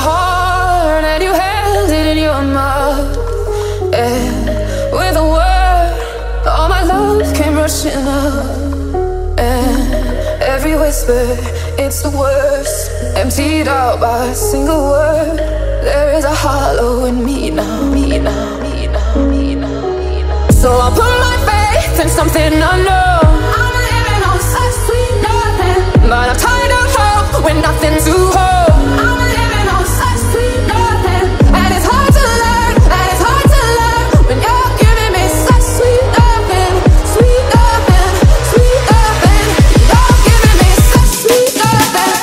heart and you held it in your mouth. And with a word, all my love came rushing out. And every whisper, it's the worst, emptied out by a single word. There is a hollow in me now, me now, me now, me now, me now. So I'll put my faith in something unknown. I'm living on such sweet nothing, but I'm tired of hope when nothing's to hold. I'm living on such sweet nothing, and it's hard to learn, and it's hard to learn when you're giving me such sweet nothing, sweet nothing, sweet nothing. You're giving me such sweet nothing.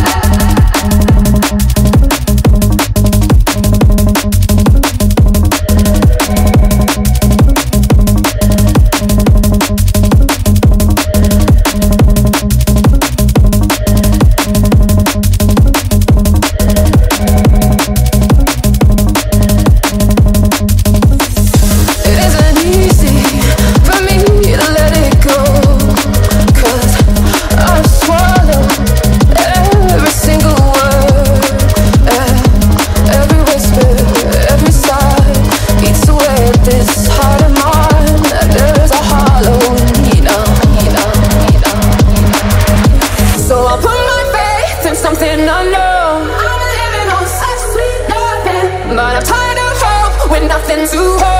Something unknown. I'm living on such sweet nothing, but I'm tired of hope when nothing's to hold.